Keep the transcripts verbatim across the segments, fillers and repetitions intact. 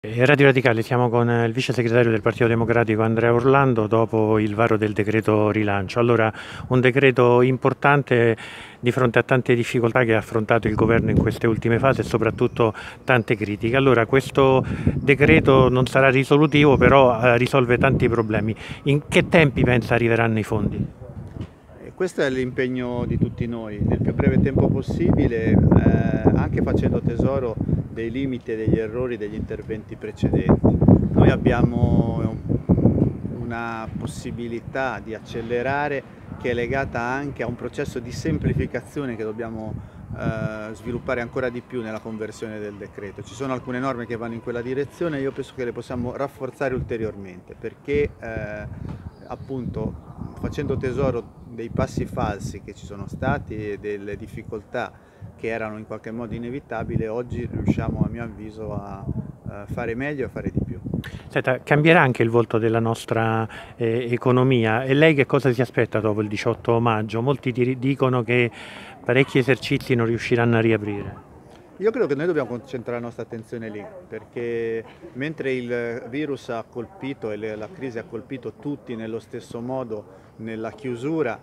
Radio Radicale, siamo con il vice segretario del Partito Democratico Andrea Orlando dopo il varo del decreto rilancio. Allora, un decreto importante di fronte a tante difficoltà che ha affrontato il governo in queste ultime fasi e soprattutto tante critiche. Allora, questo decreto non sarà risolutivo, però eh, risolve tanti problemi. In che tempi pensa arriveranno i fondi? Questo è l'impegno di tutti noi, nel più breve tempo possibile, eh, anche facendo tesoro dei limiti e degli errori degli interventi precedenti. Noi abbiamo una possibilità di accelerare che è legata anche a un processo di semplificazione che dobbiamo eh, sviluppare ancora di più nella conversione del decreto. Ci sono alcune norme che vanno in quella direzione e io penso che le possiamo rafforzare ulteriormente perché eh, appunto facendo tesoro dei passi falsi che ci sono stati e delle difficoltà che erano in qualche modo inevitabili, oggi riusciamo a mio avviso a, a fare meglio e a fare di più. Senta, cambierà anche il volto della nostra eh, economia e lei che cosa si aspetta dopo il diciotto maggio? Molti dicono che parecchi esercizi non riusciranno a riaprire. Io credo che noi dobbiamo concentrare la nostra attenzione lì, perché mentre il virus ha colpito e la crisi ha colpito tutti nello stesso modo nella chiusura,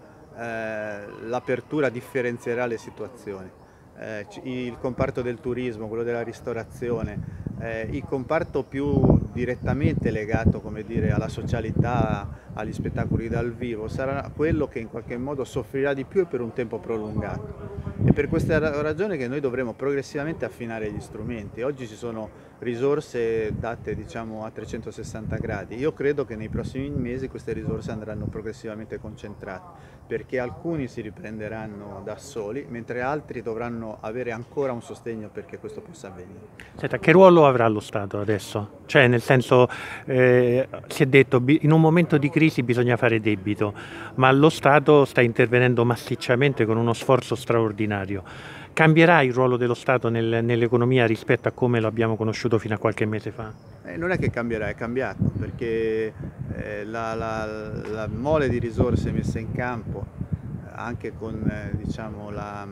eh, l'apertura differenzierà le situazioni. Eh, il comparto del turismo, quello della ristorazione, eh, il comparto più direttamente legato, come dire, alla socialità, agli spettacoli dal vivo, sarà quello che in qualche modo soffrirà di più e per un tempo prolungato. È per questa ragione che noi dovremo progressivamente affinare gli strumenti. Oggi ci sono risorse date, diciamo, a trecentosessanta gradi. Io credo che nei prossimi mesi queste risorse andranno progressivamente concentrate, perché alcuni si riprenderanno da soli, mentre altri dovranno avere ancora un sostegno perché questo possa avvenire. Senta, che ruolo avrà lo Stato adesso? Cioè, nel senso, eh, si è detto in un momento di crisi bisogna fare debito, ma lo Stato sta intervenendo massicciamente con uno sforzo straordinario. Cambierà il ruolo dello Stato nel, nell'economia rispetto a come lo abbiamo conosciuto fino a qualche mese fa? Eh, non è che cambierà, è cambiato, perché eh, la, la, la mole di risorse messe in campo, anche con, eh, diciamo, la,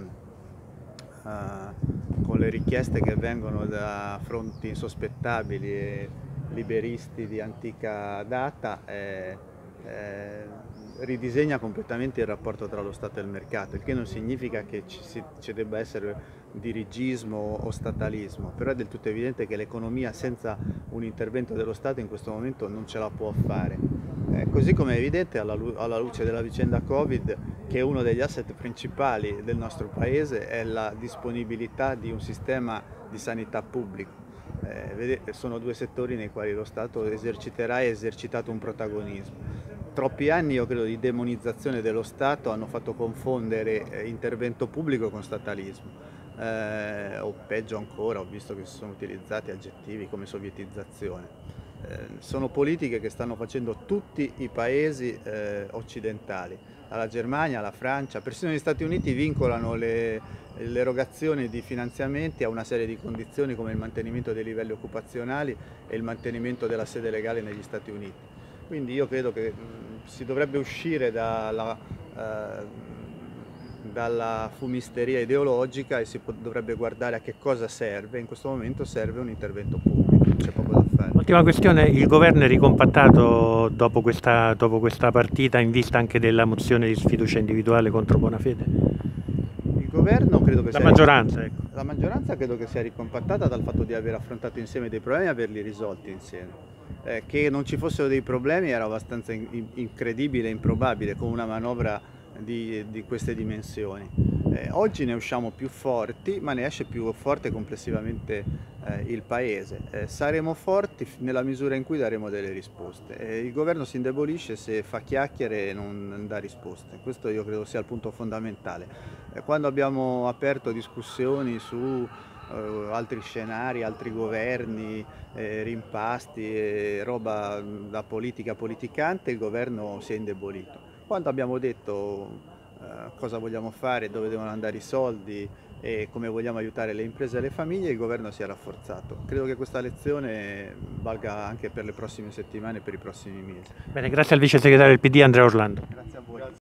uh, con le richieste che vengono da fronti insospettabili e liberisti di antica data, eh, eh, ridisegna completamente il rapporto tra lo Stato e il mercato, il che non significa che ci, si, ci debba essere dirigismo o statalismo, però è del tutto evidente che l'economia senza un intervento dello Stato in questo momento non ce la può fare. Eh, così come è evidente alla, alla luce della vicenda Covid che uno degli asset principali del nostro Paese è la disponibilità di un sistema di sanità pubblico. Eh, vedete, sono due settori nei quali lo Stato eserciterà e ha esercitato un protagonismo. Troppi anni, io credo, di demonizzazione dello Stato hanno fatto confondere intervento pubblico con statalismo. Eh, o peggio ancora, ho visto che si sono utilizzati aggettivi come sovietizzazione. Eh, sono politiche che stanno facendo tutti i paesi eh, occidentali. La Germania, la Francia, persino gli Stati Uniti vincolano le, l'erogazione di finanziamenti a una serie di condizioni come il mantenimento dei livelli occupazionali e il mantenimento della sede legale negli Stati Uniti. Quindi io credo che mh, si dovrebbe uscire dalla, eh, dalla fumisteria ideologica e si dovrebbe guardare a che cosa serve. In questo momento serve un intervento pubblico, non c'è poco da fare. Ultima questione, il governo è ricompattato dopo questa, dopo questa partita in vista anche della mozione di sfiducia individuale contro Bonafede? Il governo credo che La sia maggioranza, ecco. La maggioranza credo che sia ricompattata dal fatto di aver affrontato insieme dei problemi e averli risolti insieme. Eh, che non ci fossero dei problemi era abbastanza in, incredibile e improbabile con una manovra di, di queste dimensioni. Eh, oggi ne usciamo più forti, ma ne esce più forte complessivamente eh, il Paese. Eh, saremo forti nella misura in cui daremo delle risposte. Eh, il governo si indebolisce se fa chiacchiere e non dà risposte. Questo io credo sia il punto fondamentale. Eh, quando abbiamo aperto discussioni su Uh, altri scenari, altri governi, eh, rimpasti, eh, roba da politica politicante, il governo si è indebolito. Quando abbiamo detto uh, cosa vogliamo fare, dove devono andare i soldi e come vogliamo aiutare le imprese e le famiglie, il governo si è rafforzato. Credo che questa lezione valga anche per le prossime settimane e per i prossimi mesi. Bene, grazie al vice segretario del P D Andrea Orlando. Grazie a voi.